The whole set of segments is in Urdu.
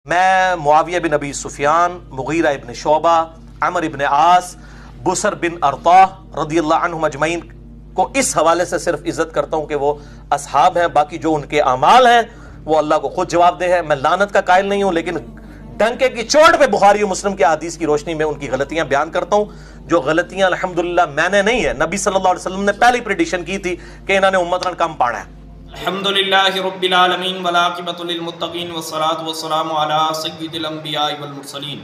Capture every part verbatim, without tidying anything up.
میں معاویہ بن ابی سفیان، مغیرہ ابن شعبہ، عمر ابن عاص، بسر بن ارطاح رضی اللہ عنہم اجمعین کو اس حوالے سے صرف عزت کرتا ہوں کہ وہ اصحاب ہیں، باقی جو ان کے اعمال ہیں وہ اللہ کو خود جواب دہ ہے۔ میں لعنت کا قائل نہیں ہوں، لیکن ڈنکے کی چوٹ پہ بخاری و مسلم کے حدیث کی روشنی میں ان کی غلطیاں بیان کرتا ہوں، جو غلطیاں الحمدللہ میں نے نہیں ہے، نبی صلی اللہ علیہ وسلم نے پہلی پریڈکشن کی تھی کہ انہوں نے امتن کم پانا ہے۔ الحمدللہ رب العالمین والعاقبۃ للمتقین والصلاة والسلام علی سید الانبیاء والمرسلین،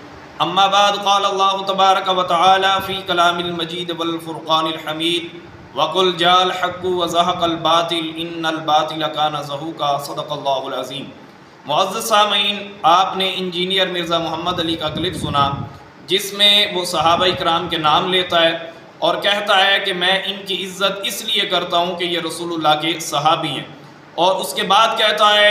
اما بعد قال اللہ تبارک وتعالی فی کلام المجید والفرقان الحمید وقل جاء الحق وزہق الباطل ان الباطل کان زہوقا صدق اللہ العظیم۔ معزز سامعین، آپ نے انجینئر مرزا محمد علی کا کلپ سنا جس میں وہ صحابہ کرام کے نام لیتا ہے اور کہتا ہے کہ میں ان کی عزت اس لیے کرتا ہوں کہ یہ رسول اللہ کے صحابی ہیں، اور اس کے بعد کہتا ہے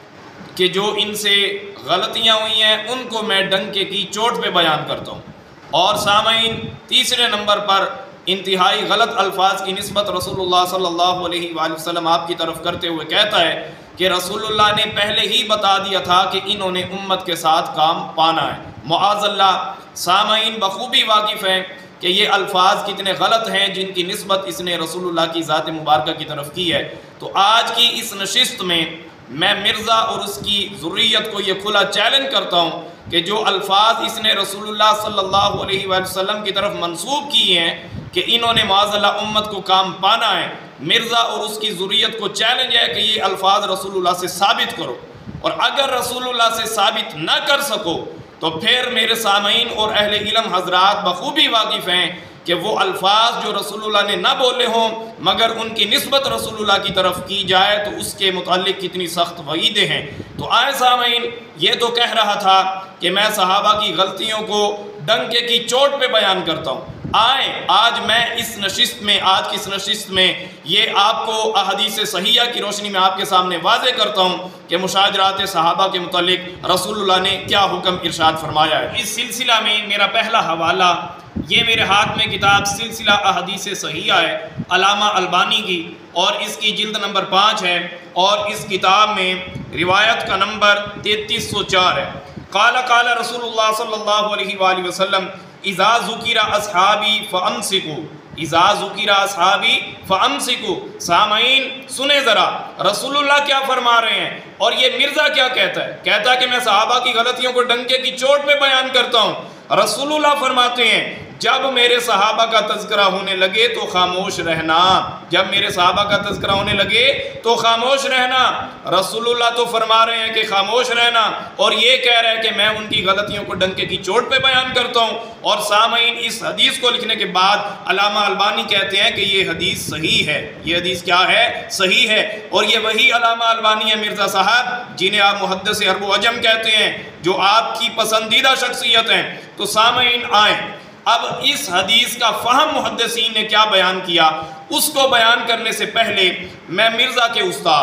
کہ جو ان سے غلطیاں ہوئی ہیں ان کو میں ڈنکے کی چوٹ پہ بیان کرتا ہوں۔ اور سامعین، تیسرے نمبر پر انتہائی غلط الفاظ کی نسبت رسول اللہ صلی اللہ علیہ وآلہ وسلم آپ کی طرف کرتے ہوئے کہتا ہے کہ رسول اللہ نے پہلے ہی بتا دیا تھا کہ انہوں نے امت کے ساتھ کام پانا ہے۔ معاذ اللہ، سامعین بخوبی واقف ہیں کہ یہ الفاظ کتنے غلط ہیں جن کی نسبت اس نے رسول اللہ کی ذات مبارکہ کی طرف کی ہے۔ تو آج کی اس نشست میں میں مرزا اور اس کی ذریت کو یہ کھلا چیلنج کرتا ہوں کہ جو الفاظ اس نے رسول اللہ صلی اللہ علیہ وآلہ وسلم کی طرف منسوب کیے ہیں کہ انہوں نے معاذ اللہ امت کو کام پانا ہے، مرزا اور اس کی ذریت کو چیلنج ہے کہ یہ الفاظ رسول اللہ سے ثابت کرو، اور اگر رسول اللہ سے ثابت نہ کر سکو تو پھر میرے سامعین اور اہل علم حضرات بخوبی واقف ہیں کہ وہ الفاظ جو رسول اللہ نے نہ بولے ہوں مگر ان کی نسبت رسول اللہ کی طرف کی جائے تو اس کے متعلق کتنی سخت وعیدیں ہیں۔ تو آئے سامعین، یہ تو کہہ رہا تھا کہ میں صحابہ کی غلطیوں کو ڈنکے کی چوٹ پہ بیان کرتا ہوں۔ آئیں آج میں اس نشست میں آج کی اس نشست میں یہ آپ کو احادیث صحیحہ کی روشنی میں آپ کے سامنے واضح کرتا ہوں کہ مشاجرات صحابہ کے متعلق رسول اللہ نے کیا حکم ارشاد فرمایا ہے۔ اس سلسلہ میں میرا پہلا حوالہ، یہ میرے ہاتھ میں کتاب سلسلہ احادیث صحیحہ ہے علامہ البانی کی، اور اس کی جلد نمبر پانچ ہے، اور اس کتاب میں روایت کا نمبر تینتیس سو چار ہے۔ قال قال رسول اللہ صلی اللہ علیہ وآلہ وسلم اذا ذکر اصحابی فامسکوا اذا ذکر اصحابی فامسکوا۔ سامعین سنیں ذرا رسول اللہ کیا فرما رہے ہیں اور یہ مرزا کیا کہتا ہے۔ کہتا ہے کہ میں صحابہ کی غلطیوں کو ڈنکے کی چوٹ پہ بیان کرتا ہوں۔ رسول اللہ فرماتے ہیں جب میرے صحابہ کا تذکرہ ہونے لگے تو خاموش رہنا، جب میرے صحابہ کا تذکرہ ہونے لگے تو خاموش رہنا۔ رسول اللہ تو فرما رہے ہیں کہ خاموش رہنا، اور یہ کہہ رہے ہیں کہ میں ان کی غلطیوں کو ڈنکے کی چوٹ پہ بیان کرتا ہوں۔ اور سامعین اس حدیث کو لکھنے کے بعد علامہ البانی کہتے ہیں کہ یہ حدیث صحیح ہے، یہ حدیث کیا ہے؟ صحیح ہے۔ اور یہ وہی علامہ البانی ہے مرزا صاحب جنہیں آپ محدث عرب و عجم کہتے ہیں، جو آپ کی پسندیدہ شخصیت ہیں۔ تو سامعین آئیں اب اس حدیث کا فہم محدثین نے کیا بیان کیا اس کو بیان کرنے سے پہلے میں مرزا کے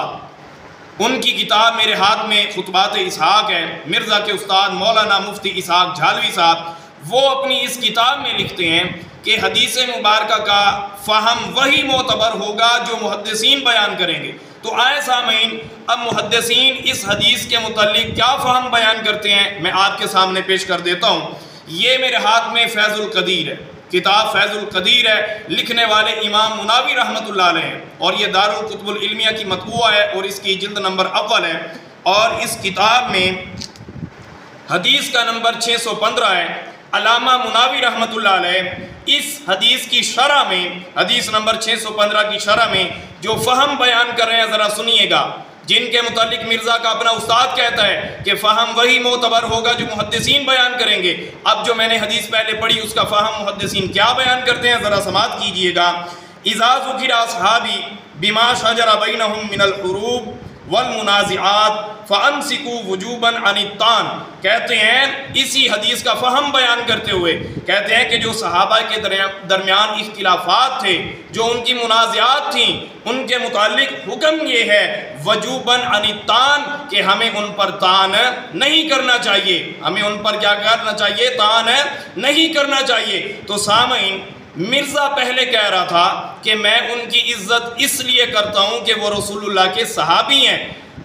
استاد، ان کی کتاب میرے ہاتھ میں خطبات اسحاق ہے، مرزا کے استاد مولانا مفتی اسحاق جھالوی صاحب، وہ اپنی اس کتاب میں لکھتے ہیں کہ حدیث مبارکہ کا فہم وہی معتبر ہوگا جو محدثین بیان کریں گے۔ تو آئے سامعین اب محدثین اس حدیث کے متعلق کیا فہم بیان کرتے ہیں میں آپ کے سامنے پیش کر دیتا ہوں۔ یہ میرے ہاتھ میں فیض القدیر ہے، کتاب فیض القدیر ہے، لکھنے والے امام مناوی رحمۃ اللہ علیہ ہیں، اور یہ دارالکتب العلمیہ کی مطبوعہ ہے اور اس کی جلد نمبر اول ہے، اور اس کتاب میں حدیث کا نمبر چھ سو پندرہ ہے۔ علامہ مناوی رحمۃ اللہ علیہ اس حدیث کی شرح میں، حدیث نمبر چھ سو پندرہ کی شرح میں جو فہم بیان کر رہے ہیں ذرا سنیے گا، جن کے متعلق مرزا کا اپنا استاد کہتا ہے کہ فہم وہی معتبر ہوگا جو محدثین بیان کریں گے۔ اب جو میں نے حدیث پہلے پڑھی اس کا فہم محدثین کیا بیان کرتے ہیں ذرا سماعت کیجئے گا۔ اذا ذکر اصحابی بما شجر بینہم من الحروب والمنازعات فامسکوا وجوبا عن الطعن۔ کہتے ہیں اسی حدیث کا فہم بیان کرتے ہوئے کہتے ہیں کہ جو صحابہ کے درمیان اختلافات تھے، جو ان کی منازعات تھیں، ان کے متعلق حکم یہ ہے وجوبا عن الطعن کہ ہمیں ان پر طعن نہیں کرنا چاہیے، ہمیں ان پر کیا کرنا چاہیے؟ طعن نہیں کرنا چاہیے۔ تو سامعین مرزا پہلے کہہ رہا تھا کہ میں ان کی عزت اس لیے کرتا ہوں کہ وہ رسول اللہ کے صحابی ہیں،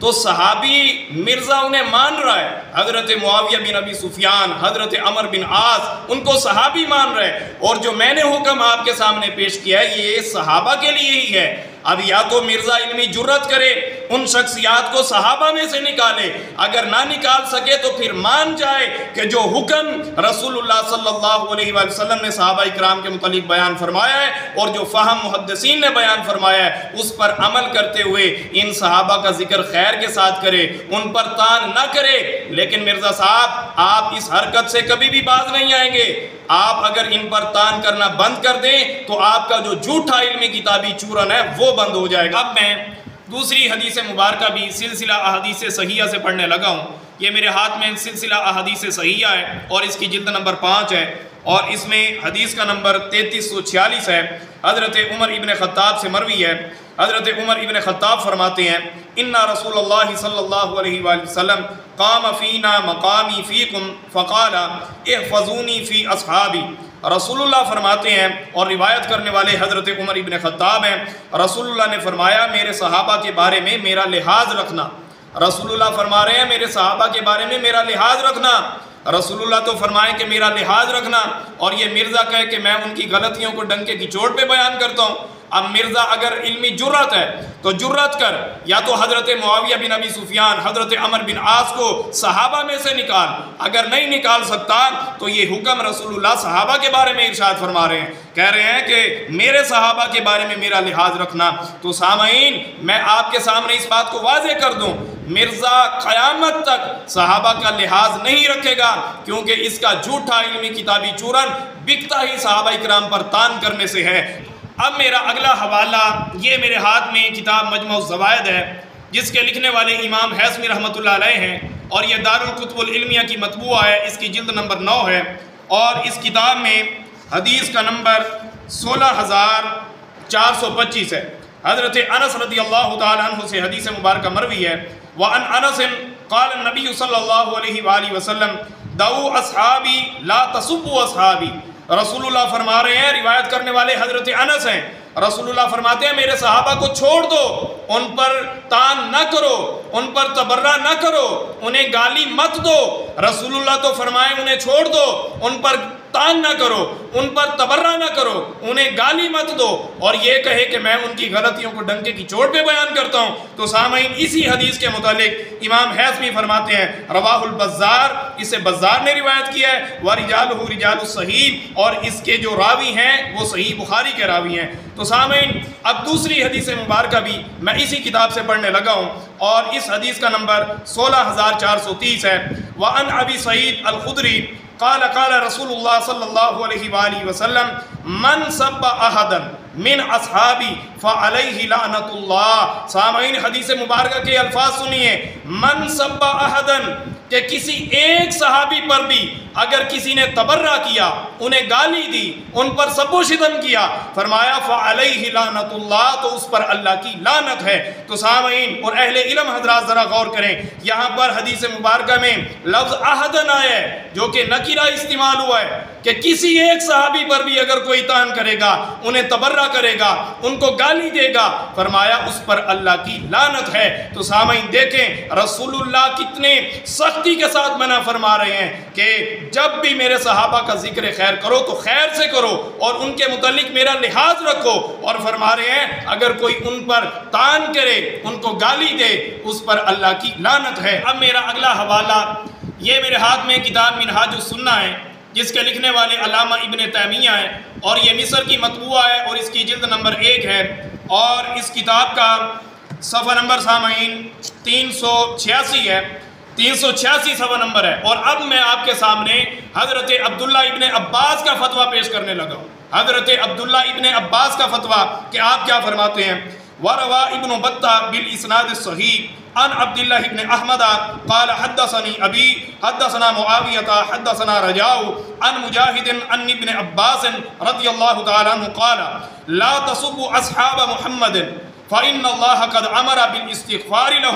تو صحابی مرزا انہیں مان رہا ہے، حضرت معاویہ بن ابی سفیان، حضرت عمر بن عاص، ان کو صحابی مان رہے ہیں، اور جو میں نے حکم آپ کے سامنے پیش کیا ہے یہ صحابہ کے لیے ہی ہے۔ اب یا تو مرزا علمی جرت کرے ان شخصیات کو صحابہ میں سے نکالے، اگر نہ نکال سکے تو پھر مان جائے کہ جو حکم رسول اللہ صلی اللہ علیہ وآلہ وسلم نے صحابہ اکرام کے متعلق بیان فرمایا ہے اور جو فہم محدثین نے بیان فرمایا ہے اس پر عمل کرتے ہوئے ان صحابہ کا ذکر خیر کے ساتھ کرے، ان پر تان نہ کرے۔ لیکن مرزا صاحب آپ اس حرکت سے کبھی بھی باز نہیں آئیں گے، آپ اگر ان پر تان کرنا بند کر دیں تو آپ کا جو جھوٹا علمی کتابی چورن ہے وہ بند ہو جائے گا۔ اب میں دوسری حدیث مبارکہ بھی سلسلہ احادیث صحیحہ سے پڑھنے لگا ہوں۔ یہ میرے ہاتھ میں سلسلہ احادیث صحیحہ ہے اور اس کی جلد نمبر پانچ ہے، اور اس میں حدیث کا نمبر تینتیس سو چھیالیس ہے۔ حضرت عمر ابن خطاب سے مروی ہے، حضرت عمر ابن خطاب فرماتے ہیں ان رسول اللہ صلی اللہ علیہ وآلہ وسلم قام فینا مقامی فیکم فقال احفظونی فی اصحابی۔ رسول اللہ فرماتے ہیں، اور روایت کرنے والے حضرت عمر ابن خطاب ہیں، رسول اللہ نے فرمایا میرے صحابہ کے بارے میں میرا لحاظ رکھنا۔ رسول اللہ فرما رہے ہیں میرے صحابہ کے بارے میں میرا لحاظ رکھنا۔ رسول اللہ تو فرمائیں کہ میرا لحاظ رکھنا، اور یہ مرزا کہے کہ میں ان کی غلطیوں کو ڈنکے کی چوٹ پہ بیان کرتا ہوں۔ اب مرزا اگر علمی جرت ہے تو جرت کر، یا تو حضرت معاویہ بن ابی سفیان، حضرت عمر بن عاص کو صحابہ میں سے نکال، اگر نہیں نکال سکتا تو یہ حکم رسول اللہ صحابہ کے بارے میں ارشاد فرما رہے ہیں، کہہ رہے ہیں کہ میرے صحابہ کے بارے میں میرا لحاظ رکھنا۔ تو سامعین میں آپ کے سامنے اس بات کو واضح کر دوں، مرزا قیامت تک صحابہ کا لحاظ نہیں رکھے گا، کیونکہ اس کا جھوٹا علمی کتابی چورن بکتا ہی صحابہ اکرام پر تان کرنے سے ہے۔ اب میرا اگلا حوالہ یہ میرے ہاتھ میں کتاب مجموع الزوائد ہے، جس کے لکھنے والے امام حیثمی رحمۃ اللہ علیہ ہیں، اور یہ دارالکتب العلمیہ کی مطبوعہ ہے، اس کی جلد نمبر نو ہے، اور اس کتاب میں حدیث کا نمبر سولہ ہزار چار سو پچیس ہے۔ حضرت انس رضی اللہ تعالیٰ عنہ سے حدیث مبارکہ مروی ہے، وَعَنْ أَنَسٍ قَالَ النَّبِيُّ صلی اللہ علیہ وآلہ وسلم دعوا اصحابی لا تصبوا اصحابی۔ رسول اللہ فرما رہے ہیں، روایت کرنے والے حضرت انس ہیں، رسول اللہ فرماتے ہیں میرے صحابہ کو چھوڑ دو، ان پر تان نہ کرو، ان پر تبرہ نہ کرو، انہیں گالی مت دو۔ رسول اللہ تو فرمائیں انہیں چھوڑ دو، ان پر تان نہ کرو، ان پر تبرہ نہ کرو، انہیں گالی مت دو، اور یہ کہے کہ میں ان کی غلطیوں کو ڈنکے کی چوٹ پہ بیان کرتا ہوں۔ تو سامعین اسی حدیث کے متعلق امام حیثمی فرماتے ہیں رواہ البزار، اسے بزار نے روایت کیا ہے، وَرِجَالُهُ رِجَالُ الصحیح، اور اس کے جو راوی ہیں وہ صحیح بخاری کے راوی ہیں۔ تو سامعین اب دوسری حدیث مبارکہ بھی میں اسی کتاب سے پڑھنے لگا ہوں، اور اس حدیث کا نمبر سولہ ہزار چار سو تیس ہے۔ وَعَنْ أَبِي سعید الخدری قال قال رسول اللہ صلی اللہ علیہ وآلہ وسلم من سب احدا من اصحابی فعلیہ لعنت اللہ۔ سامعین حدیث مبارکہ کے الفاظ سنیے، من سب احدا، کہ کسی ایک صحابی پر بھی اگر کسی نے تبرہ کیا، انہیں گالی دی، ان پر سب و شتم کیا، فرمایا فعلیہ لعنت اللہ، تو اس پر اللہ کی لعنت ہے۔ تو سامعین اور اہل علم حضرات ذرا غور کریں، یہاں پر حدیث مبارکہ میں لفظ احدن آیا ہے جو کہ نکرہ استعمال ہوا ہے، کہ کسی ایک صحابی پر بھی اگر کوئی تان کرے گا، انہیں تبرہ کرے گا، ان کو گالی دے گا، فرمایا اس پر اللہ کی لعنت ہے۔ تو سامعین دیکھیں رسول اللہ کتنے سختی کے ساتھ منع فرما رہے ہیں کہ جب بھی میرے صحابہ کا ذکر خیر کرو تو خیر سے کرو، اور ان کے متعلق میرا لحاظ رکھو، اور فرما رہے ہیں اگر کوئی ان پر تان کرے، ان کو گالی دے، اس پر اللہ کی لعنت ہے۔ اب میرا اگلا حوالہ یہ میرے ہاتھ میں کتاب منہاج السنہ ہے، جس کے لکھنے والے علامہ ابن تیمیہ ہیں، اور یہ مصر کی مطبوعہ ہے، اور اس کی جلد نمبر ایک ہے، اور اس کتاب کا صفحہ نمبر سامعین تین سو چھیاسی ہے، تین سو چھیاسی صفحہ نمبر ہے۔ اور اب میں آپ کے سامنے حضرت عبداللہ ابن عباس کا فتویٰ پیش کرنے لگا ہوں، حضرت عبداللہ ابن عباس کا فتویٰ کہ آپ کیا فرماتے ہیں۔ وَرَوَى ابن بطہ بالاسناد الصحیح عن عبداللہ ابن احمد قال حدثني ابی حدثنا معاویۃ حدثنا رجاء عن مجاہد عن ابن عباس رضی اللہ تعالی عنہ قال لا تصبوا اصحاب محمد فإن الله قد أمر بالاستغفار لهم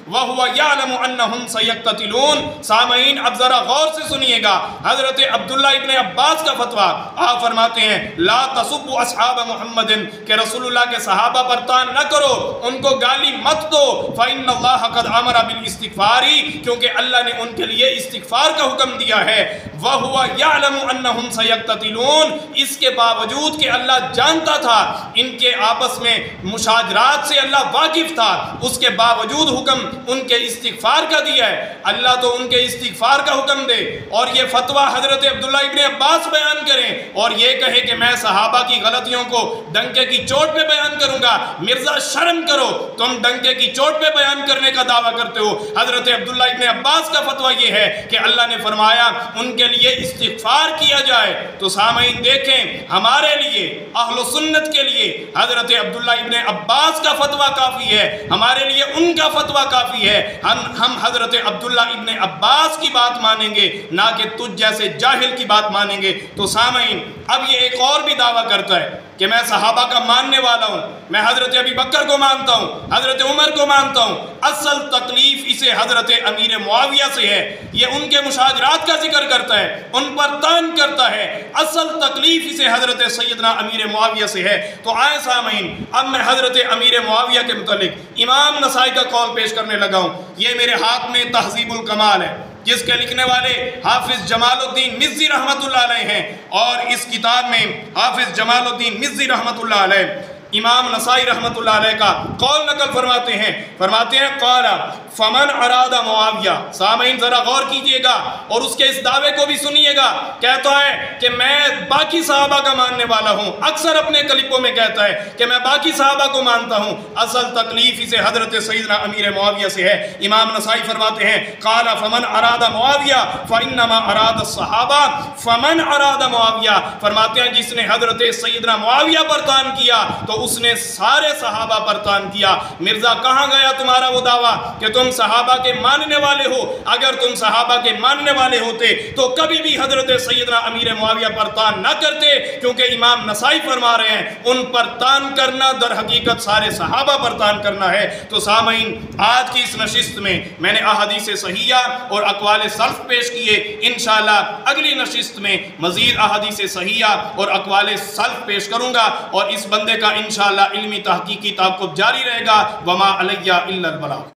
وَهُوَ يَعْلَمُ أَنَّهُمْ سَيَقْتَتِلُونَ۔ سامعین اب ذرا غور سے سنیے گا، حضرت عبداللہ ابن عباس کا فتویٰ، آپ فرماتے ہیں لا تسبوا اصحاب محمد، کہ رسول اللہ کے صحابہ پر طعن نہ کرو، ان کو گالی مت دو، فإن اللہ قد امر بالاستغفار، کیونکہ اللہ نے ان کے لیے استغفار کا حکم دیا ہے، وَهُوَ يَعْلَمُ أَنَّهُمْ سَيَقْتَتِلُونَ، اس کے باوجود کہ اللہ جانتا تھا ان کے آپس میں مشاجرات سے اللہ واقف تھا، اس کے باوجود حکم ان کے استغفار کا دیا ہے۔ اللہ تو ان کے استغفار کا حکم دے اور یہ فتویٰ حضرت عبداللہ ابن عباس بیان کریں اور یہ کہے کہ میں صحابہ کی غلطیوں کو ڈنکے کی چوٹ پہ بیان کروں گا، مرزا شرم کرو، تم ڈنکے کی چوٹ پہ بیان کرنے کا دعویٰ کرتے ہو۔ حضرت عبداللہ ابن عباس کا فتویٰ یہ ہے کہ اللہ نے فرمایا ان کے لیے استغفار کیا جائے۔ تو سامعین دیکھیں، ہمارے لیے اہل سنت کے لیے حضرت عبداللہ ابن عباس کا فتویٰ کافی ہے، ہمارے لیے ان کا فتویٰ کافی ہے، ہم ہم حضرت عبداللہ ابن عباس کی بات مانیں گے، نہ کہ تجھ جیسے جاہل کی بات مانیں گے۔ تو سامعین اب یہ ایک اور بھی دعویٰ کرتا ہے کہ میں صحابہ کا ماننے والا ہوں، میں حضرت ابی بکر کو مانتا ہوں، حضرت عمر کو مانتا ہوں، اصل تکلیف اسے حضرت امیر معاویہ سے ہے، یہ ان کے مشاجرات کا ذکر کرتا ہے، ان پر طعن کرتا ہے، اصل تکلیف اسے حضرت سیدنا امیر معاویہ سے ہے۔ تو آئے سامعین اب میں حضرت امیر معاویہ کے متعلق امام نسائی کا قول پیش کرنے لگا ہوں۔ یہ میرے ہاتھ میں تہذیب الکمال ہے، جس کے لکھنے والے حافظ جمال الدین مزی رحمت اللہ علیہ ہیں، اور اس کتاب میں حافظ جمال الدین مزی رحمت اللہ علیہ امام نسائی رحمت اللہ علیہ کا قول نقل فرماتے ہیں، فرماتے ہیں قال فمن اراد معاویہ۔ سامعین ذرا غور کیجئے گا اور اس کے اس دعوے کو بھی سنیے گا، کہتا ہے کہ میں باقی صحابہ کا ماننے والا ہوں، اکثر اپنے کلپوں میں کہتا ہے کہ میں باقی صحابہ کو مانتا ہوں، اصل تکلیف اسے حضرت سیدنا امیر معاویہ سے ہے۔ امام نسائی فرماتے ہیں قال فمن اراد معاویہ فانما اراد الصحابہ، فمن اراد معاویہ فرماتے ہیں جس نے حضرت سیدنا معاویہ پر طعن کیا تو اس نے سارے صحابہ پر طعن کیا۔ مرزا کہاں گیا تمہارا وہ دعویٰ کہ تم صحابہ کے ماننے والے ہو؟ اگر تم صحابہ کے ماننے والے ہوتے تو کبھی بھی حضرت سیدنا امیر معاویہ پر طعن نہ کرتے، کیونکہ امام نسائی فرما رہے ہیں ان پر طعن کرنا در حقیقت سارے صحابہ پر طعن کرنا ہے۔ تو سامعین آج کی اس نشست میں میں نے احادیث صحیحہ اور اقوال سلف پیش کیے، انشاءاللہ اگلی نشست میں مزید احادیث صحیحہ اور اقوال سلف پیش کروں گا، اور اس بندے کا انشاءاللہ علمی تحقیقی تعاقب جاری رہے گا۔ وما علیہ الا البلاغ۔